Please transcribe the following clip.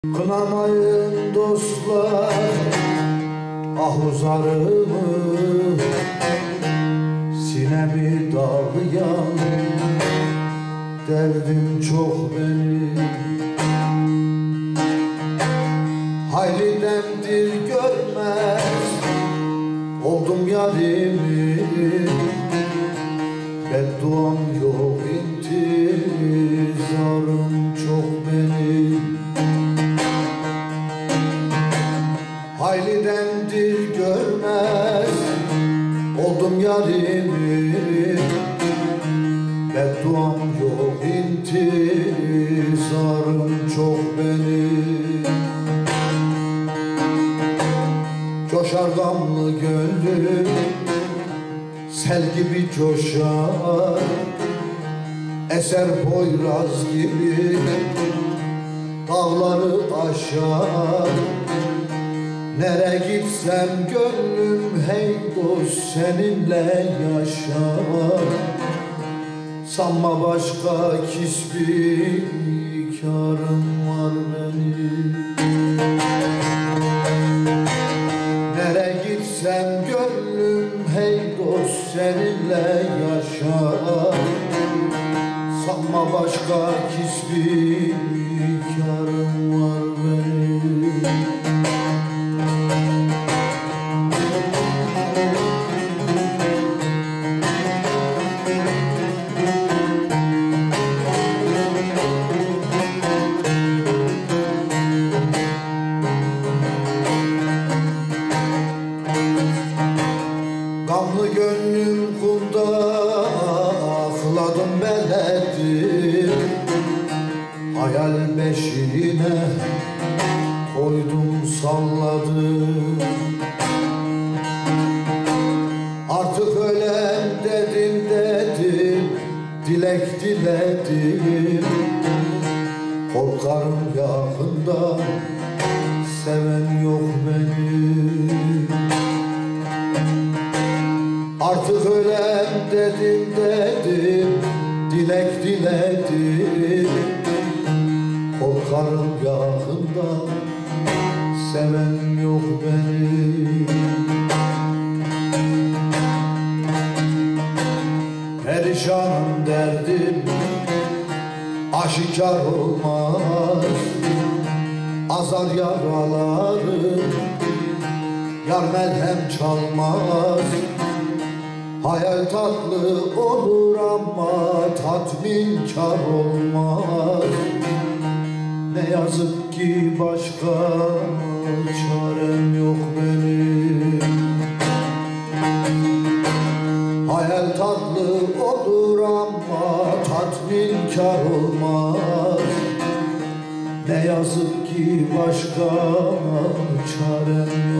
Kınamayın dostlar ahuzarımı, sinemi dağlayan derdim çok benim. Hayli demdir görmez oldum yarimi, bedduam yok intizarım çok benim. Hayli demdir görmez oldum yarimi, bedduam yok intizarım çok benim. Coşar gamlı gönlüm sel gibi coşar, eser Poyraz gibi dağları aşar. Nere gitsem gönlüm hey dost seninle yaşar. Sanma başka kisbi karım var benim. Nere gitsem gönlüm hey dost seninle yaşar. Sanma başka kisbi karım var benim. Gamlı gönlüm kumda ağladım beledim, hayal beşiğine koydum salladım. Artık ölem dedim dilek diledim. Korkarım yakında seven yok benim. Artık ölem dedim dilek diledim. Korkarım yakında seven yok benim. Perişanım derdim aşikar olmaz, azar yaralarım yar merhem çalmaz. Hayal tatlı olur ama tatminkar olmaz. Ne yazık ki başka çarem yok benim. Hayal tatlı olur ama tatminkar olmaz. Ne yazık ki başka çarem yok.